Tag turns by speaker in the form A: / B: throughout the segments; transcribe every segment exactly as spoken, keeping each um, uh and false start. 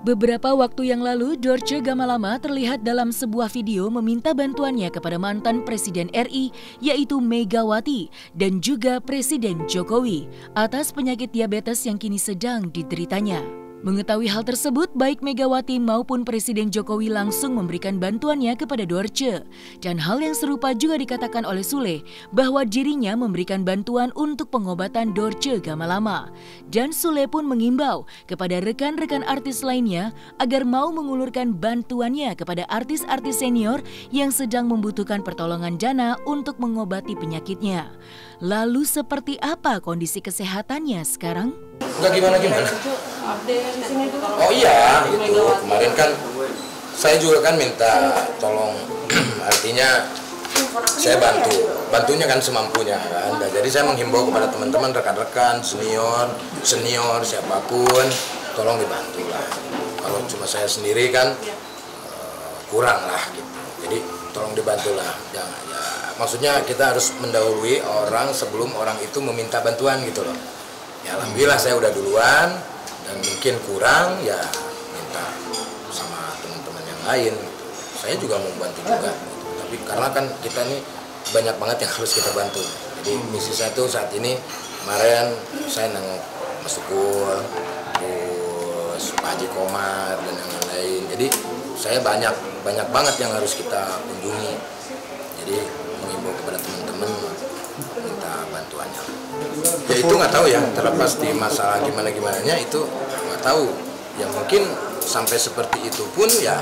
A: Beberapa waktu yang lalu, Dorce Gamalama terlihat dalam sebuah video meminta bantuannya kepada mantan Presiden R I, yaitu Megawati, dan juga Presiden Jokowi, atas penyakit diabetes yang kini sedang dideritanya. Mengetahui hal tersebut, baik Megawati maupun Presiden Jokowi langsung memberikan bantuannya kepada Dorce. Dan hal yang serupa juga dikatakan oleh Sule, bahwa dirinya memberikan bantuan untuk pengobatan Dorce Gamalama. Dan Sule pun mengimbau kepada rekan-rekan artis lainnya agar mau mengulurkan bantuannya kepada artis-artis senior yang sedang membutuhkan pertolongan dana untuk mengobati penyakitnya. Lalu seperti apa kondisi kesehatannya sekarang?
B: Enggak gimana-gimana. Oh iya, itu kemarin kan saya juga kan minta tolong, artinya saya bantu, bantunya kan semampunya kan. Dan jadi saya menghimbau kepada teman-teman, rekan-rekan, senior, senior siapapun, tolong dibantu lah. Kalau cuma saya sendiri kan uh, kurang lah gitu. Jadi tolong dibantu lah. Ya, ya, maksudnya kita harus mendahului orang sebelum orang itu meminta bantuan gitu loh. Ya alhamdulillah saya udah duluan. Dan mungkin kurang, ya minta sama teman-teman yang lain. Saya juga mau bantu juga, gitu. Tapi karena kan kita ini banyak banget yang harus kita bantu. Jadi misi saya tuh saat ini, kemarin saya nengok Mas Sukul, terus Pak Haji Komar dan yang lain. Jadi saya banyak banyak banget yang harus kita kunjungi. Jadi mengimbau kepada teman-teman minta bantuannya. Ya itu nggak tahu ya, terlepas di masalah gimana-gimananya itu nggak tahu. Ya mungkin sampai seperti itu pun ya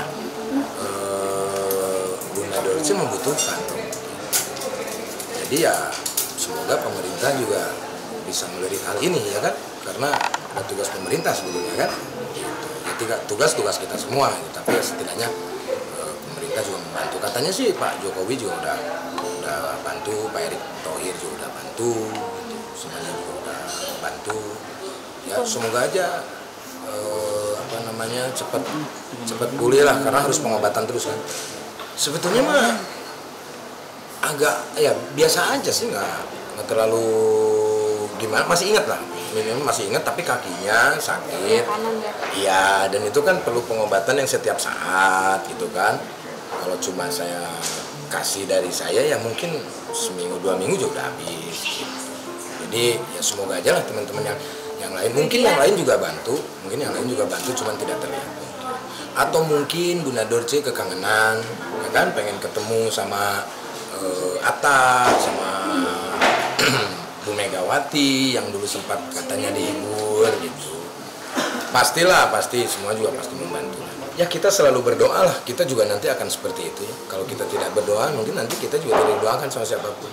B: eh, Bunda Dorce membutuhkan. Jadi ya semoga pemerintah juga bisa melirik hal ini ya kan, karena ada tugas pemerintah sebetulnya kan. Gitu. Ya, tugas-tugas kita semua, gitu. Tapi ya setidaknya eh, pemerintah juga membantu. Katanya sih Pak Jokowi juga udah udah bantu, Pak Erick Thohir juga udah bantu. Semuanya juga udah bantu, ya semoga aja eh, apa namanya cepat cepat pulih lah, karena harus pengobatan terus kan. Sebetulnya mah agak ya biasa aja sih, nggak nggak terlalu gimana, masih ingat lah, minimal masih ingat, tapi kakinya sakit, iya, dan itu kan perlu pengobatan yang setiap saat gitu kan. Kalau cuma saya kasih dari saya ya mungkin seminggu dua minggu juga udah habis. Jadi ya semoga aja lah teman-teman yang yang lain, mungkin yang lain juga bantu, mungkin yang lain juga bantu, cuman tidak terlihat. Atau mungkin Bunda Dorce kekangenan, ya kan, pengen ketemu sama uh, Atta, sama Bu Megawati yang dulu sempat katanya dihibur gitu. Pastilah, pasti semua juga pasti membantu. Ya kita selalu berdoa lah, kita juga nanti akan seperti itu ya. Kalau kita tidak berdoa, mungkin nanti kita juga tidak didoakan sama siapapun.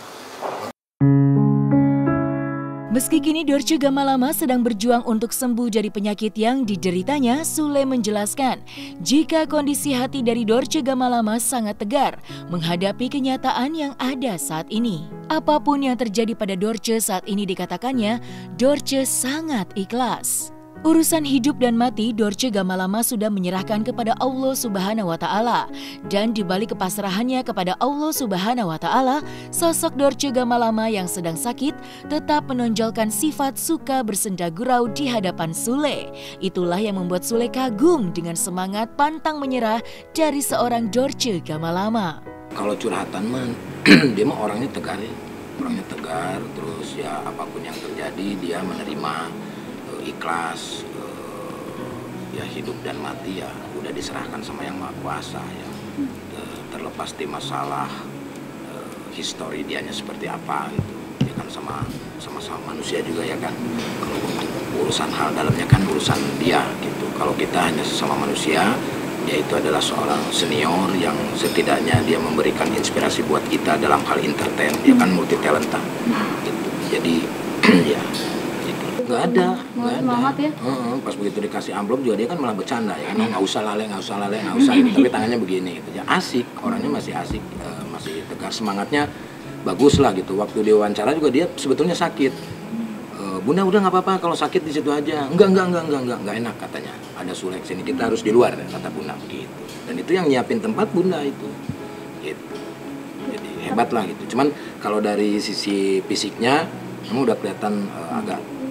A: Meski kini Dorce Gamalama sedang berjuang untuk sembuh dari penyakit yang dideritanya, Sule menjelaskan jika kondisi hati dari Dorce Gamalama sangat tegar menghadapi kenyataan yang ada saat ini. Apapun yang terjadi pada Dorce saat ini dikatakannya, Dorce sangat ikhlas. Urusan hidup dan mati Dorce Gamalama sudah menyerahkan kepada Allah Subhanahu wa Ta'ala. Dan dibalik kepasrahannya kepada Allah Subhanahu wa Ta'ala, sosok Dorce Gamalama yang sedang sakit tetap menonjolkan sifat suka bersenda gurau di hadapan Sule. Itulah yang membuat Sule kagum dengan semangat pantang menyerah dari seorang Dorce Gamalama.
B: Kalau curhatan mah dia mah orangnya tegar ya. Orangnya tegar, terus ya apapun yang terjadi dia menerima, ikhlas, ya hidup dan mati ya udah diserahkan sama Yang Maha Kuasa ya. Terlepas di masalah histori dianya seperti apa gitu, ya kan, sama sama-sama manusia juga ya kan. Kalau untuk urusan hal dalamnya kan urusan dia gitu. Kalau kita hanya sesama manusia, dia itu adalah seorang senior yang setidaknya dia memberikan inspirasi buat kita dalam hal entertain, dia kan multi talenta gitu. Jadi ya nggak ada, nggak ada. Ya? Uh, pas begitu dikasih amplop juga dia kan malah bercanda ya, nggak usah lale, nggak usah lale, nggak usah gitu. Tapi tangannya begini gitu ya, asik, orangnya masih asik, uh, masih tegar, semangatnya bagus lah gitu. Waktu diwawancara juga dia sebetulnya sakit. Uh, Bunda udah nggak apa-apa kalau sakit di situ aja. Enggak, enggak, enggak, enggak, enggak, enggak enak katanya. Ada Sule sini, kita harus di luar kata Bunda begitu. Dan itu yang nyiapin tempat Bunda itu, gitu. Jadi hebat lah gitu. Cuman kalau dari sisi fisiknya, kamu udah kelihatan uh, agak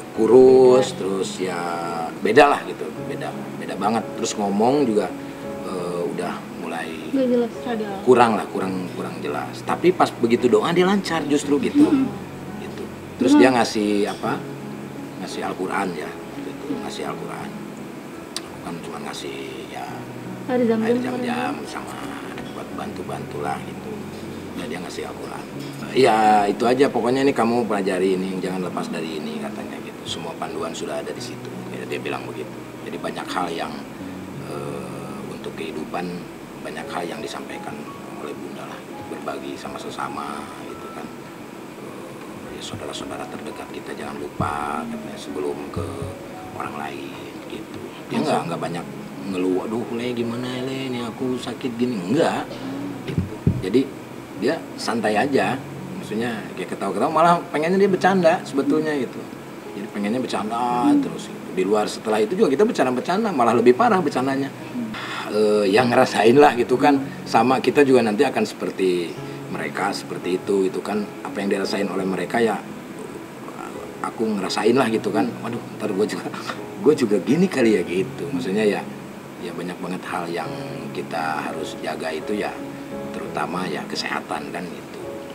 B: kurus, terus ya beda lah gitu, beda beda banget. Terus ngomong juga uh, udah mulai
C: jelas,
B: kurang lah, kurang kurang jelas. Tapi pas begitu doa dia lancar justru gitu, hmm. gitu. Terus hmm. dia ngasih apa? Ngasih Al-Quran ya, gitu. Ngasih Al-Quran. Bukan cuma ngasih ya air jam-jam sama buat bantu-bantu lah gitu. Ya dia ngasih Al-Quran. Ya itu aja pokoknya ini kamu pelajari ini, jangan lepas dari ini katanya gitu. Semua panduan sudah ada di situ. Ya, dia bilang begitu. Jadi banyak hal yang uh, untuk kehidupan, banyak hal yang disampaikan oleh Bunda lah, berbagi sama sesama gitu kan. Uh, ya saudara-saudara terdekat kita jangan lupa katanya sebelum ke orang lain gitu. Dia nggak nggak banyak ngeluh, aduh le gimana le ini aku sakit gini, enggak gitu. Jadi dia santai aja. Maksudnya kayak ketawa-ketawa, malah pengennya dia bercanda sebetulnya gitu. Jadi pengennya bercanda terus gitu. Di luar setelah itu juga kita bercanda-bercanda, malah lebih parah bercandanya. E, yang ngerasain lah gitu kan, sama kita juga nanti akan seperti mereka, seperti itu itu kan, apa yang dirasain oleh mereka ya aku ngerasain lah gitu kan. Waduh, ntar gue juga gue juga gini kali ya gitu. Maksudnya ya ya banyak banget hal yang kita harus jaga itu ya, terutama ya kesehatan kan gitu.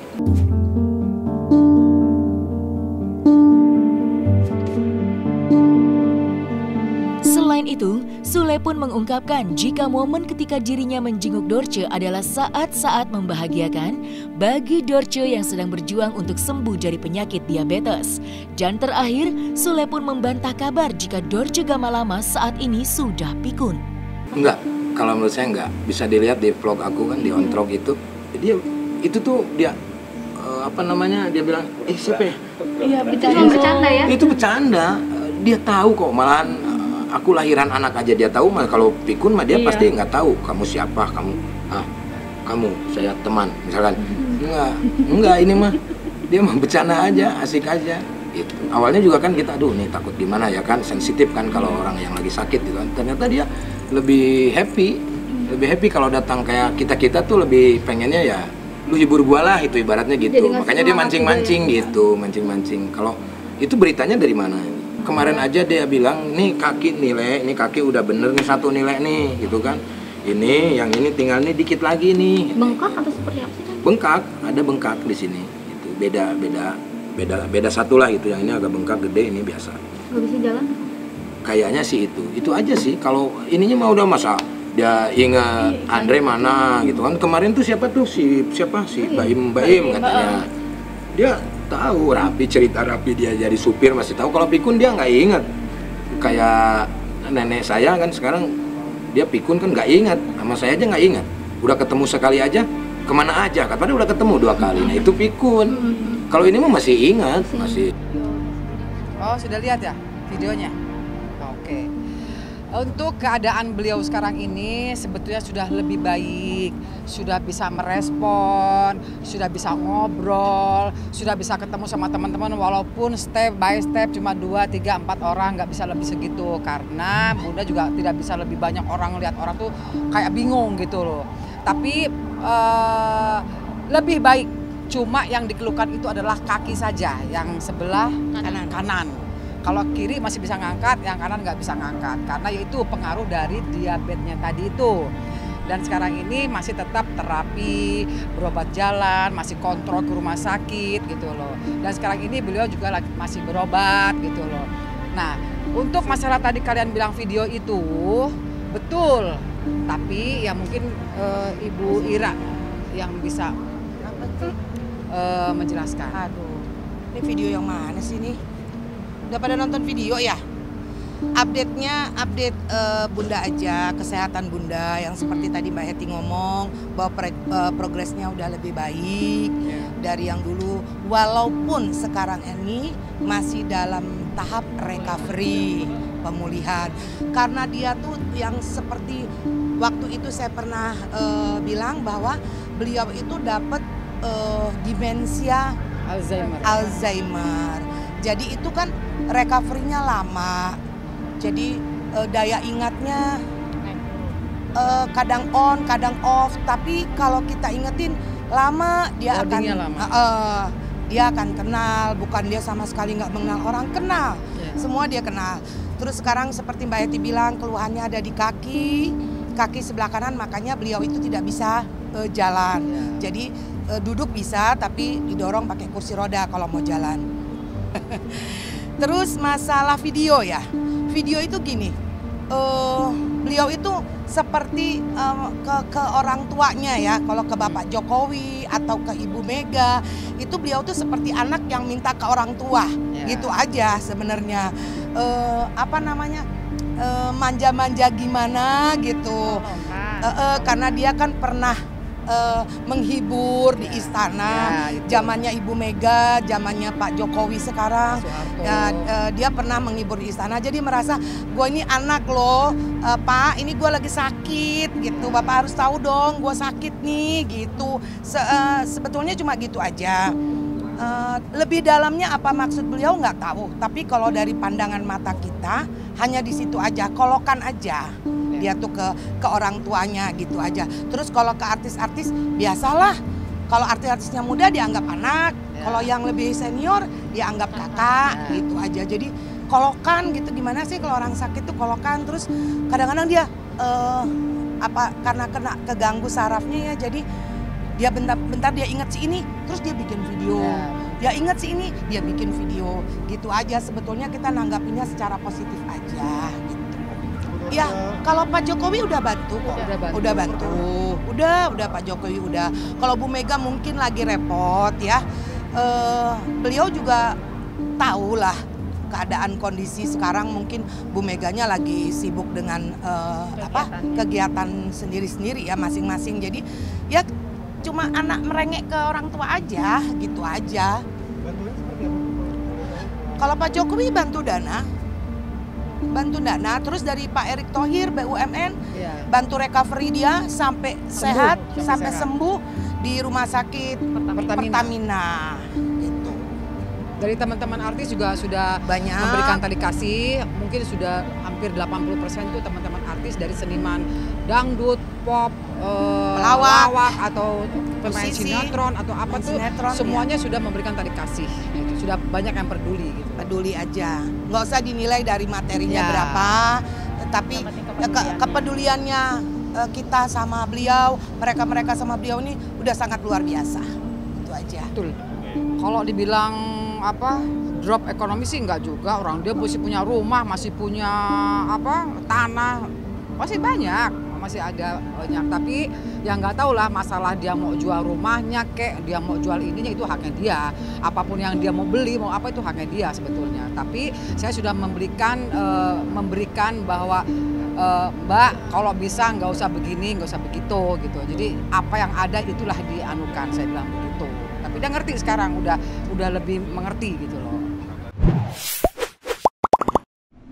A: Selain itu, Sule pun mengungkapkan jika momen ketika dirinya menjenguk Dorce adalah saat-saat membahagiakan bagi Dorce yang sedang berjuang untuk sembuh dari penyakit diabetes. Dan terakhir, Sule pun membantah kabar jika Dorce Gamalama saat ini sudah pikun.
B: Enggak, kalau menurut saya enggak. Bisa dilihat di vlog aku kan, di ontrok itu. Dia itu tuh dia uh, apa namanya? Dia bilang, "Eh, siapa ya?"
C: Iya, bercanda, bercanda ya.
B: Itu bercanda. Dia tahu kok, malahan uh, aku lahiran anak aja dia tahu. Mah kalau pikun mah dia iya. pasti nggak tahu kamu siapa, kamu ah, kamu saya teman misalkan. Enggak, enggak ini mah dia mah bercanda aja, asik aja. Gitu. Awalnya juga kan kita aduh nih takut gimana ya kan, sensitif kan kalau orang yang lagi sakit gitu kan. Ternyata dia lebih happy, lebih happy kalau datang kayak kita-kita tuh lebih pengennya ya lu hibur gua lah itu ibaratnya gitu. Makanya dia mancing-mancing ya. gitu, mancing-mancing. Kalau itu beritanya dari mana? Kemarin aja dia bilang, nih kaki nilai, ini kaki udah bener nih satu nilai nih gitu kan. Ini yang ini tinggal nih dikit lagi nih.
C: Bengkak atau seperti apa sih?
B: Bengkak, ada bengkak di sini. Itu beda beda beda beda satu lah gitu. Yang ini agak bengkak gede, ini biasa.
C: Gak bisa jalan?
B: Kayaknya sih itu, itu aja sih. Kalau ininya mah udah masa dia ingat Andre mana gitu kan. Kemarin tuh siapa tuh si siapa si Baim Baim katanya. Dia tahu Rapi, cerita Rapi dia jadi supir masih tahu. Kalau pikun dia nggak ingat. Kayak nenek saya kan sekarang dia pikun kan nggak ingat. Sama saya aja nggak ingat. Udah ketemu sekali aja kemana aja. Katanya udah ketemu dua kali. Nah itu pikun. Kalau ini mah masih ingat masih.
D: Oh sudah lihat ya videonya. Oke, untuk keadaan beliau sekarang ini sebetulnya sudah lebih baik, sudah bisa merespon, sudah bisa ngobrol, sudah bisa ketemu sama teman-teman walaupun step by step cuma dua, tiga, empat orang, nggak bisa lebih segitu karena Bunda juga tidak bisa lebih banyak orang lihat orang tuh kayak bingung gitu loh. Tapi uh, lebih baik, cuma yang dikeluhkan itu adalah kaki saja, yang sebelah kanan. kanan. Kalau kiri masih bisa ngangkat, yang kanan nggak bisa ngangkat. Karena itu pengaruh dari diabetesnya tadi itu. Dan sekarang ini masih tetap terapi, berobat jalan, masih kontrol ke rumah sakit gitu loh. Dan sekarang ini beliau juga lagi, masih berobat gitu loh. Nah, untuk masalah tadi kalian bilang video itu, betul. Tapi ya mungkin e, Ibu Ira yang bisa e, menjelaskan.
E: Aduh, ini video yang mana sih nih? Udah pada nonton video ya? Update-nya update uh, Bunda aja, kesehatan Bunda yang seperti tadi Mbak Heti ngomong bahwa pre, uh, progresnya udah lebih baik yeah. dari yang dulu. Walaupun sekarang ini masih dalam tahap recovery, pemulihan. Karena dia tuh yang seperti waktu itu saya pernah uh, bilang bahwa beliau itu dapat uh, demensia
D: Alzheimer.
E: Alzheimer. Jadi itu kan recovery-nya lama, jadi uh, daya ingatnya uh, kadang on, kadang off. Tapi kalau kita ingetin lama, dia akan
D: lama.
E: Uh, uh, dia akan kenal. Bukan dia sama sekali nggak mengenal orang, kenal. Yeah. semua dia kenal. Terus sekarang seperti Mbak Eti bilang keluhannya ada di kaki, kaki sebelah kanan, makanya beliau itu tidak bisa uh, jalan. Jadi uh, duduk bisa tapi didorong pakai kursi roda kalau mau jalan. Terus masalah video ya, video itu gini, uh, beliau itu seperti uh, ke, ke orang tuanya ya, kalau ke Bapak Jokowi atau ke Ibu Mega, itu beliau tuh seperti anak yang minta ke orang tua, ya. Gitu aja sebenarnya. Uh, apa namanya, uh, manja-manja gimana gitu, uh, uh, karena dia kan pernah Uh, menghibur di istana, ya, zamannya Ibu Mega, zamannya Pak Jokowi sekarang, ya, uh, dia pernah menghibur di istana. Jadi merasa gue ini anak loh, uh, Pak, ini gue lagi sakit gitu, Bapak harus tahu dong, gue sakit nih gitu. Se uh, sebetulnya cuma gitu aja. Uh, lebih dalamnya apa maksud beliau nggak tahu. Tapi kalau dari pandangan mata kita hanya di situ aja, kolokan aja. Dia tuh ke ke orang tuanya gitu aja. Terus kalau ke artis-artis biasalah. Kalau artis-artisnya muda dianggap anak, ya. Kalau yang lebih senior dianggap kakak, ya. Gitu aja. Jadi kolokan gitu, gimana sih kalau orang sakit tuh kolokan. Terus kadang-kadang dia uh, apa karena kena keganggu sarafnya ya, jadi dia bentar-bentar dia ingat si ini, terus dia bikin video. Ya. Dia ingat si ini, dia bikin video. Gitu aja, sebetulnya kita nanggapinnya secara positif aja gitu. Ya, kalau Pak Jokowi udah bantu kok, udah bantu, udah bantu, udah, udah Pak Jokowi udah. Kalau Bu Mega mungkin lagi repot ya, uh, beliau juga tahu lah keadaan kondisi sekarang, mungkin Bu Meganya lagi sibuk dengan uh, kegiatan. apa kegiatan sendiri-sendiri ya masing-masing. Jadi ya cuma anak merengek ke orang tua aja, gitu aja. Kalau Pak Jokowi bantu dana. bantu dana, terus dari Pak Erick Thohir B U M N ya. Bantu recovery dia sampai sembuh, sehat, sampai, sampai sehat. sembuh di rumah sakit Pertamina, Pertamina gitu.
D: Dari teman-teman artis juga sudah banyak memberikan tali kasih, mungkin sudah hampir delapan puluh persen itu teman-teman artis dari seniman dangdut, pop, pelawak, uh, atau pemain sinetron atau apa tuh, semuanya ya. Sudah memberikan tali kasih, gitu. Sudah banyak yang peduli gitu.
E: Peduli aja, nggak usah dinilai dari materinya ya. Berapa, tapi ke kepeduliannya uh, kita sama beliau, mereka-mereka sama beliau ini udah sangat luar biasa, itu aja.
D: Betul. Kalau dibilang apa drop ekonomi sih enggak juga, orang dia masih punya rumah, masih punya apa tanah, masih banyak, masih ada banyak. Tapi yang nggak tahu lah, masalah dia mau jual rumahnya kek, dia mau jual ininya, itu haknya dia. Apapun yang dia mau beli, mau apa, itu haknya dia sebetulnya. Tapi saya sudah memberikan uh, memberikan bahwa uh, Mbak, kalau bisa nggak usah begini, nggak usah begitu gitu. Jadi apa yang ada itulah dianukan, saya bilang begitu. Tapi dia ngerti sekarang, udah udah lebih mengerti gitu loh.